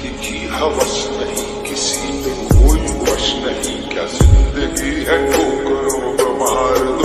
की हवस नहीं, किसी पे कोई वश नहीं, क्या जिंदगी है ठोकरों का मार।